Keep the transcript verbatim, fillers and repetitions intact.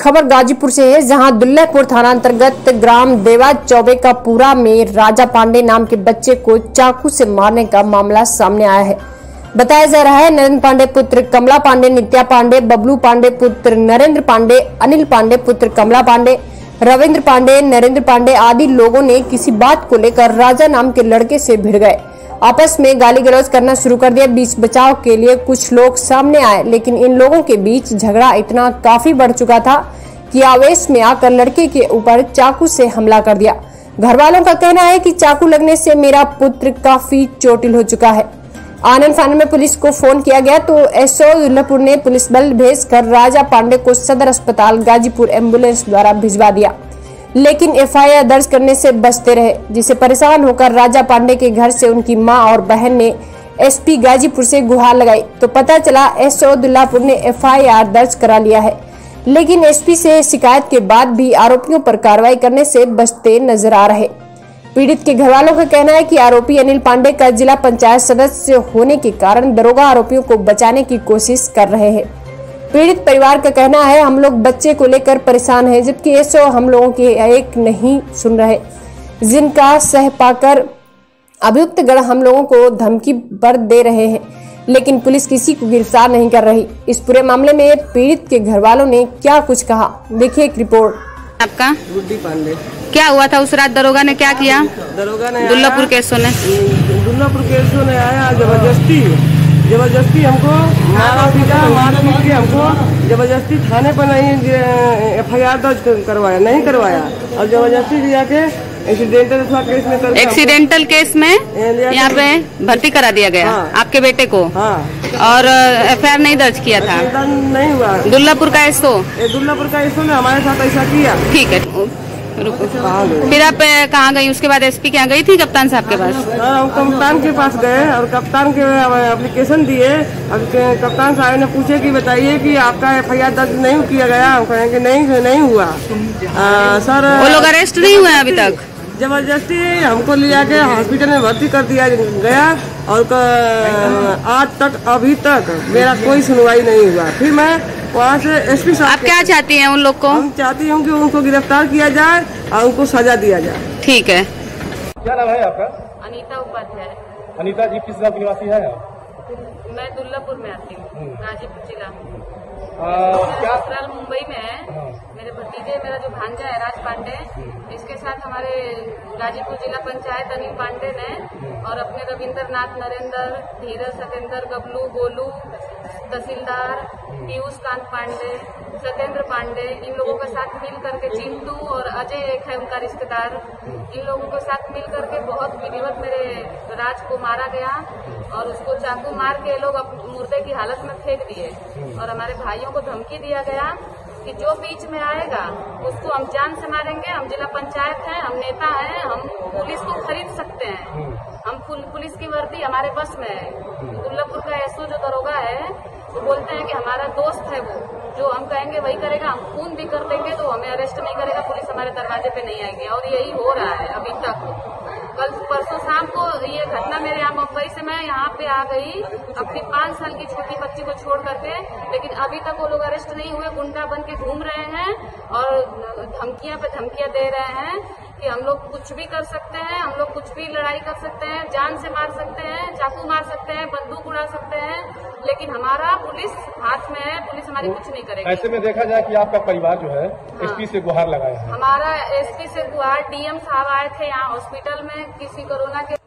खबर गाजीपुर से है, जहां दुल्लभपुर थाना अंतर्गत ग्राम देवा चौबे का पूरा में राजा पांडे नाम के बच्चे को चाकू से मारने का मामला सामने आया है। बताया जा रहा है नरेंद्र पांडे पुत्र कमला पांडे, नित्या पांडे, बबलू पांडे पुत्र नरेंद्र पांडे, अनिल पांडे पुत्र कमला पांडे, रविंद्र पांडे, नरेंद्र पांडे आदि लोगों ने किसी बात को लेकर राजा नाम के लड़के से भिड़ गए, आपस में गाली गलौज करना शुरू कर दिया। बीच बचाव के लिए कुछ लोग सामने आए, लेकिन इन लोगों के बीच झगड़ा इतना काफी बढ़ चुका था कि आवेश में आकर लड़के के ऊपर चाकू से हमला कर दिया। घर वालों का कहना है कि चाकू लगने से मेरा पुत्र काफी चोटिल हो चुका है। आनंद फानन में पुलिस को फोन किया गया तो एसओ दुल्लभपुर ने पुलिस बल भेजकर राजा पांडे को सदर अस्पताल गाजीपुर एम्बुलेंस द्वारा भिजवा दिया, लेकिन एफआईआर दर्ज करने से बचते रहे, जिसे परेशान होकर राजा पांडे के घर से उनकी मां और बहन ने एसपी गाजीपुर से गुहार लगाई तो पता चला एसओ दुल्लभपुर ने एफआईआर दर्ज करा लिया है, लेकिन एसपी से शिकायत के बाद भी आरोपियों पर कार्रवाई करने से बचते नजर आ रहे। पीड़ित के घर वालों का कहना है कि आरोपी अनिल पांडे का जिला पंचायत सदस्य होने के कारण दरोगा आरोपियों को बचाने की कोशिश कर रहे हैं। पीड़ित परिवार का कहना है हम लोग बच्चे को लेकर परेशान हैं, जबकि एसओ हम लोगों के एक नहीं सुन रहे, जिनका सह पाकर अभियुक्त गण हम लोगों को धमकी पर दे रहे हैं, लेकिन पुलिस किसी को गिरफ्तार नहीं कर रही। इस पूरे मामले में पीड़ित के घर वालों ने क्या कुछ कहा, देखिए एक रिपोर्ट। आपका गुड्डी पांडे। क्या हुआ था उस रात? दरोगा ने क्या किया? दरोगा ने दुल्लभपुर केसों ने दुल्लभपुर केसों ने आया जबरदस्ती जबरदस्ती हमको मारा पीटा मार पीट के हमको जबरदस्ती थाने पर नहीं एफ आई आर दर्ज करवाया नहीं करवाया और जबरदस्ती जाके एक्सीडेंटल केस में करके एक्सीडेंटल केस में यहाँ पे भर्ती करा दिया गया। हाँ। आपके बेटे को। हाँ। और एफ आई आर नहीं दर्ज किया था? नहीं हुआ। दुल्लभपुर का एसओ दुल्लभपुर का एसओ ने हमारे साथ ऐसा किया। ठीक है, फिर आप कहाँ गई? उसके बाद एसपी के यहाँ गई थी? कप्तान साहब के पास? हम कप्तान के पास गए और कप्तान के एप्लीकेशन दिए। अब कप्तान साहब ने पूछे कि बताइए कि आपका एफ आई आर दर्ज नहीं किया गया। हम कहें कि नहीं नहीं हुआ। आ, सर वो लोग अरेस्ट नहीं हुए अभी तक? जबरदस्ती हमको लिया के हॉस्पिटल में भर्ती कर दिया गया और आज तक अभी तक मेरा कोई सुनवाई नहीं हुआ। फिर मैं वहाँ से एसपी साहब। आप क्या चाहती हैं उन लोग को? हम चाहती हूँ कि उनको गिरफ्तार किया जाए और उनको सजा दिया जाए। ठीक है। क्या नाम है आपका? अनीता उपाध्याय। अनीता जी किस जिला की निवासी है आप? मैं दुल्लभपुर में आती हूँ, गाजीपुर जिला। क्या ससुराल मुंबई में है। मेरे भतीजे, मेरा जो भांजा है राज पांडे, इसके साथ हमारे गाजीपुर जिला पंचायत अनिल पांडे ने और अपने रविंद्र नाथ, नरेंद्र, धीरज, सतेंद्र, गबलू, गोलू, तहसीलदार, पीयूष कांत पांडे, सत्येंद्र पांडे, इन लोगों के साथ मिल करके चिंटू और अजय एक है उनका रिश्तेदार, इन लोगों के साथ मिल करके बहुत विधिवत मेरे राज को मारा गया और उसको चाकू मार के लोग मुर्दे की हालत में फेंक दिए और हमारे भाइयों को धमकी दिया गया कि जो बीच में आएगा उसको हम जान से मारेंगे। हम जिला पंचायत हैं, हम नेता हैं, हम पुलिस को खरीद सकते हैं, हम पुलिस की वर्दी हमारे बस में है। दुल्लभपुर का एसओ जो दरोगा है वो बोलते हैं कि हमारा दोस्त है, वो जो हम कहेंगे वही करेगा, हम खून भी कर देंगे तो हमें अरेस्ट नहीं करेगा, पुलिस हमारे दरवाजे पे नहीं आएगी और यही हो रहा है अभी तक। कल परसों शाम को ये घटना मेरे यहाँ मुंबई से मैं यहाँ पे आ गई अपनी पांच साल की छोटी बच्ची को छोड़ करके, लेकिन अभी तक वो लोग अरेस्ट नहीं हुए, गुंडा बन के घूम रहे हैं और धमकियां पे धमकियां दे रहे हैं कि हम लोग कुछ भी कर सकते हैं, हम लोग कुछ भी लड़ाई कर सकते हैं, जान से मार सकते हैं, चाकू मार सकते हैं, बंदूक उड़ा सकते हैं, लेकिन हमारा पुलिस हाथ में है, पुलिस हमारी कुछ नहीं करेगी। ऐसे में देखा जाए कि आपका परिवार जो है हाँ। एसपी से गुहार लगाया है। हमारा एसपी से गुहार, डीएम साहब आए थे यहाँ हॉस्पिटल में किसी कोरोना के